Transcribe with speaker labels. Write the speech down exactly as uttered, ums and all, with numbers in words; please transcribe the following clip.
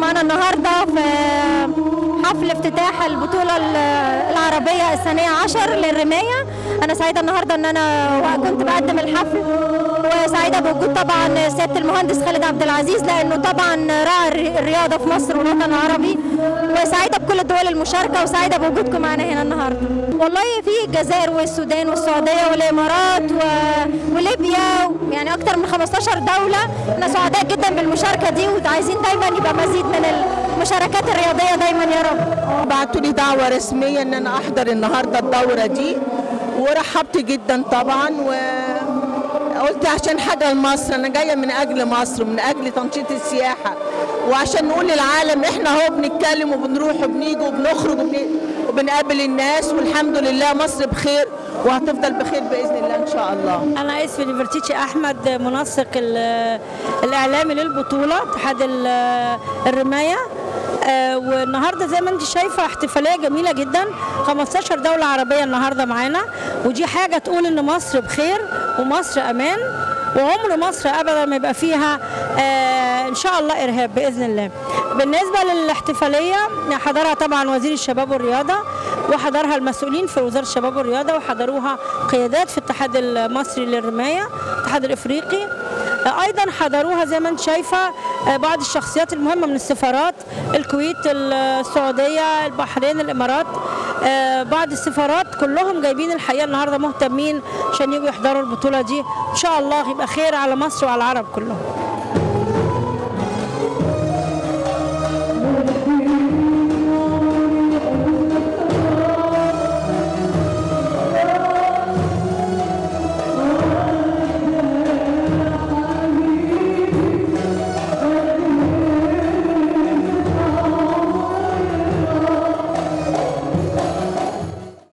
Speaker 1: معانا النهارده في حفل افتتاح البطوله العربيه الثانيه عشر للرمايه. انا سعيده النهارده ان انا كنت بقدم الحفل، وسعيده بوجود طبعا سياده المهندس خالد عبد العزيز لانه طبعا راعي الرياضه في مصر والوطن العربي، وسعيده بكل الدول المشاركه، وسعيده بوجودكم معانا هنا النهارده. والله في الجزائر والسودان والسعوديه والامارات و... وليبيا، يعني اكثر من خمستاشر دوله. احنا سعداء جدا بالمشاركه دي، وعايزين دايما يبقى مزيد من المشاركات الرياضيه دايما يا رب.
Speaker 2: بعتوا لي دعوه رسميه ان انا احضر النهارده الدوره دي، ورحبت جدا طبعا، وقلت عشان حاجه لمصر، انا جايه من اجل مصر ومن اجل تنشيط السياحه، وعشان نقول للعالم احنا اهو بنتكلم وبنروح وبنيجي وبنخرج وبنقابل الناس، والحمد لله مصر بخير وهتفضل بخير باذن الله ان شاء الله.
Speaker 3: انا اسمي نفرتيتشي احمد، منسق الاعلامي للبطوله اتحاد الرمايه. آه والنهارده زي ما انت شايفه احتفاليه جميله جدا، خمستاشر دوله عربيه النهارده معانا، ودي حاجه تقول ان مصر بخير ومصر امان، وعمر مصر ابدا ما يبقى فيها آه ان شاء الله ارهاب باذن الله. بالنسبه للاحتفاليه حضرها طبعا وزير الشباب والرياضه، وحضرها المسؤولين في وزاره الشباب والرياضه، وحضروها قيادات في الاتحاد المصري للرمايه، الاتحاد الافريقي. ايضا حضروها زي ما انت شايفه بعض الشخصيات المهمه من السفارات، الكويت، السعوديه، البحرين، الامارات، بعض السفارات كلهم جايبين الحقيقه النهارده مهتمين عشان يجوا يحضروا البطوله دي. ان شاء الله يبقى خير على مصر وعلى العرب كلهم.